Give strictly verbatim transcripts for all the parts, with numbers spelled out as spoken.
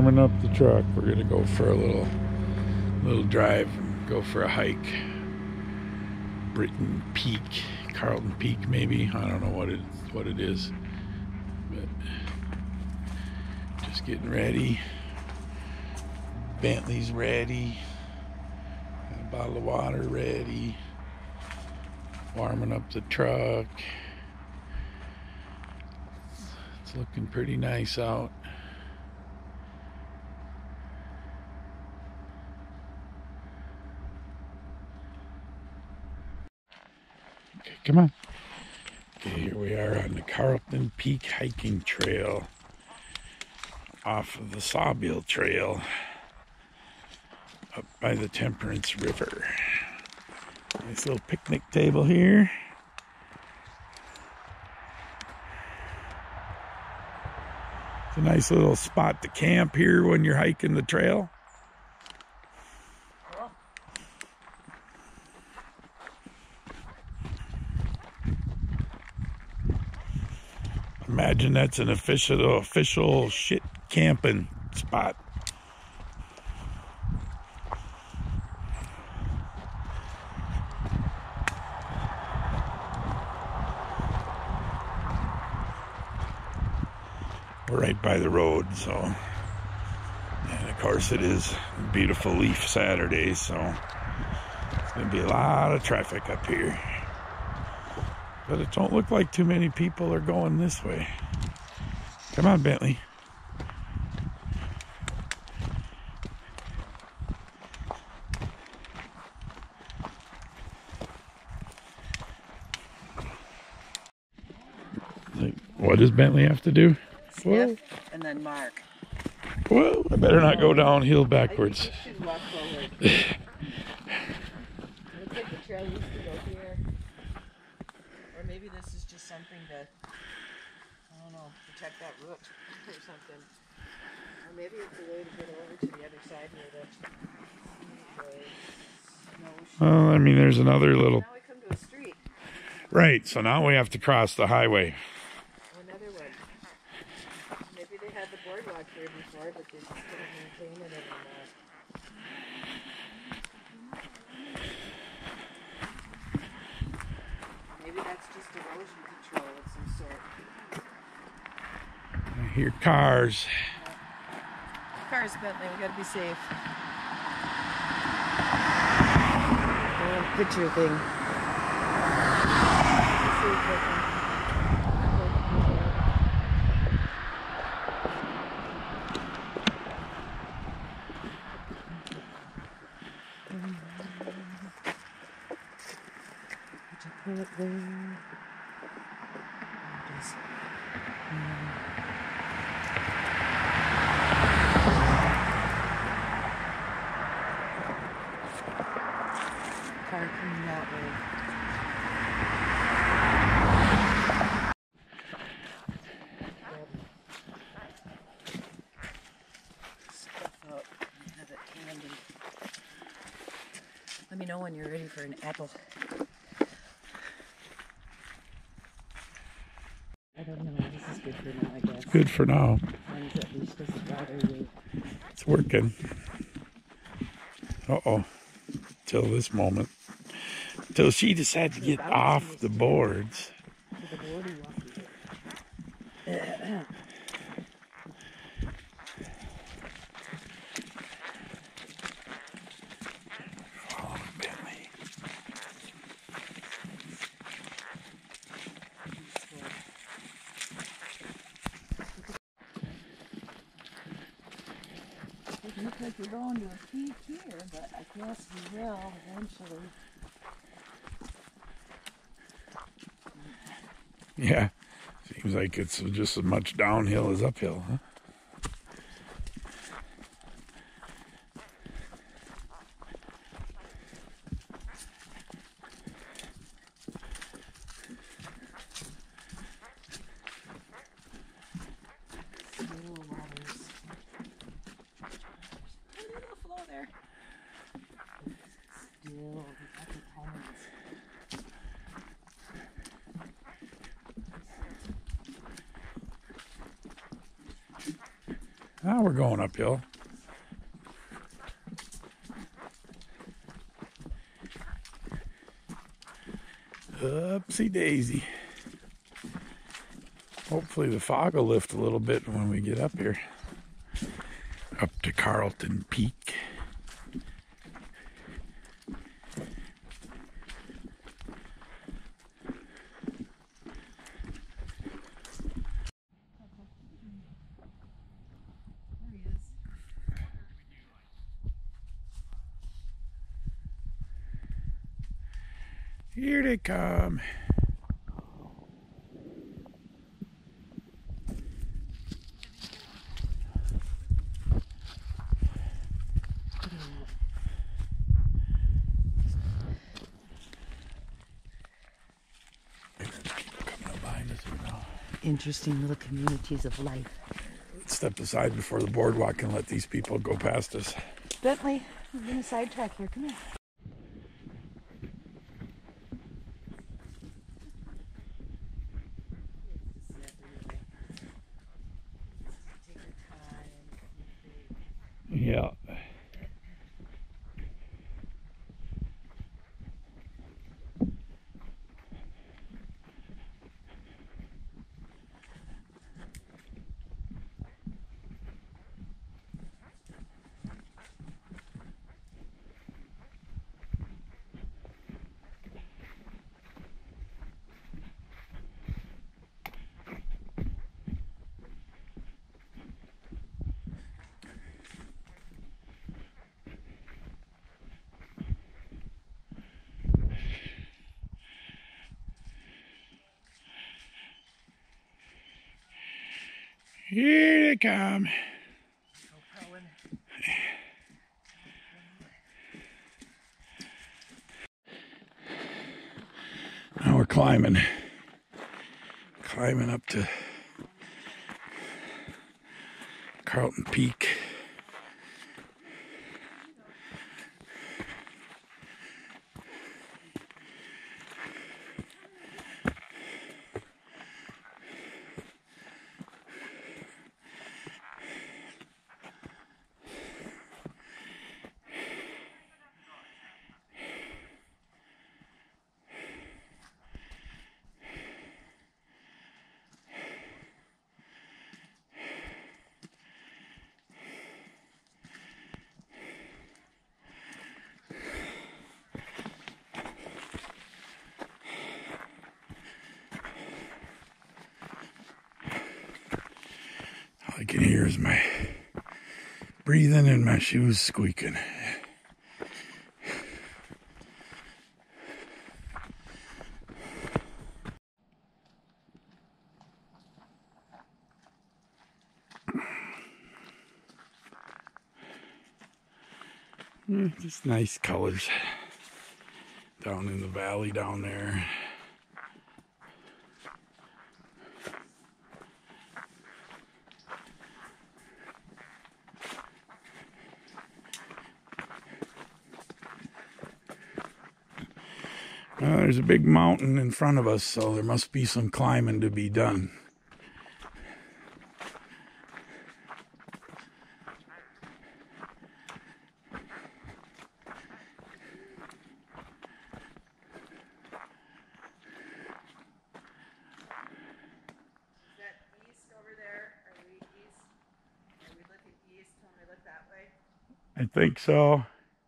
warming up the truck. We're gonna go for a little little drive, go for a hike. Britton Peak, Carlton Peak maybe. I don't know what it what it is. But just getting ready. Bentley's ready. Got a bottle of water ready. Warming up the truck. It's looking pretty nice out. Okay, come on. Okay, here we are on the Carlton Peak hiking trail off of the Sawbill Trail up by the Temperance River. Nice little picnic table here. It's a nice little spot to camp here when you're hiking the trail. Imagine that's an official official shit camping spot. We're right by the road, so, and of course it is a beautiful leaf Saturday, so it's gonna be a lot of traffic up here. But it don't look like too many people are going this way. Come on, Bentley. What does Bentley have to do? Sniff and then mark. Well, I better not go downhill backwards. I think you should walk forward. Looks like the trail used to go here. Or maybe this is just something to, I don't know, protect that root or something. Or maybe it's a way to get over to the other side where the Well, I mean, there's another little... Now we come to a street. Right, so now we have to cross the highway. Another one. Maybe they had the boardwalk here before, but they just didn't maintain it anymore. Maybe that's just erosion control of some sort. I hear cars. Cars, Bentley, we gotta be safe. Oh, picture thing. Put it there. Just, um, car coming that way. Stuff up and have it handy. Let me know when you're ready for an apple. I don't know. This is good for now, I guess. It's good for now. Mine's at least doesn't bother you. It's working. Uh-oh. Till this moment. Till she decided to get off the boards. The board It looks like we're going to a peak here, but I guess we will eventually. Yeah. Seems like it's just as much downhill as uphill, huh? Now we're going uphill. Upsy daisy. Hopefully the fog will lift a little bit when we get up here. Up to Carlton Peak. Here they come. Interesting little communities of life. Let's step aside before the boardwalk and let these people go past us. Bentley, we're going to sidetrack here. Come here. Yeah. Here they come. Now we're climbing. Climbing up to Carlton Peak. All I can hear is my breathing and my shoes squeaking. Yeah, just nice colors down in the valley down there. Well, there's a big mountain in front of us, so there must be some climbing to be done. I think so.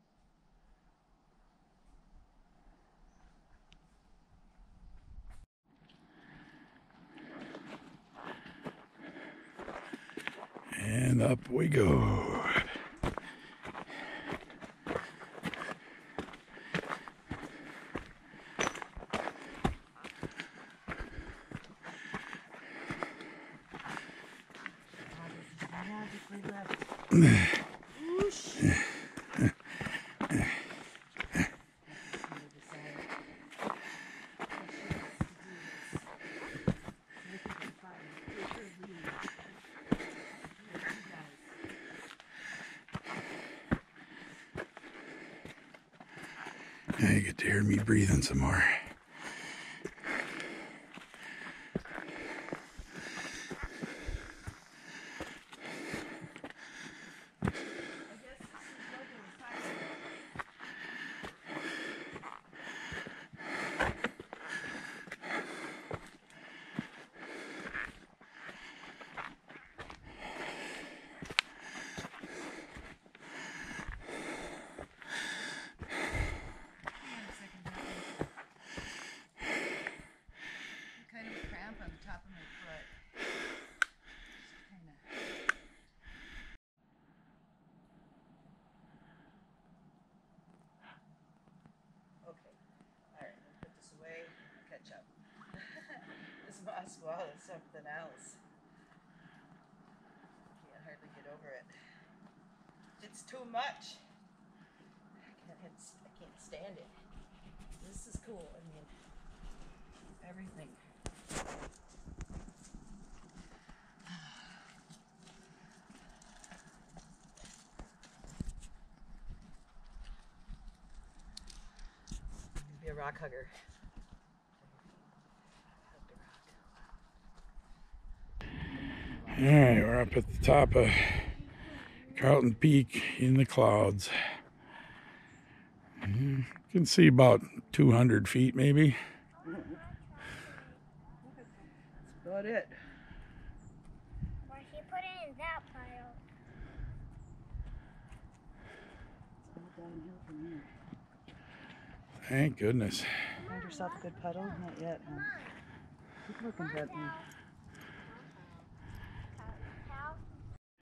And up we go. Now you get to hear me breathing some more. canals. Can't hardly get over it. It's too much. I can't, I can't stand it. This is cool. I mean, everything. Be a rock hugger. All right, we're up at the top of Carlton Peak in the clouds. You can see about two hundred feet maybe. That's about it. Why she put it in that pile? It's all downhill from here. Thank goodness. Find yourself a good puddle? Not yet, huh? Keep looking, Britton.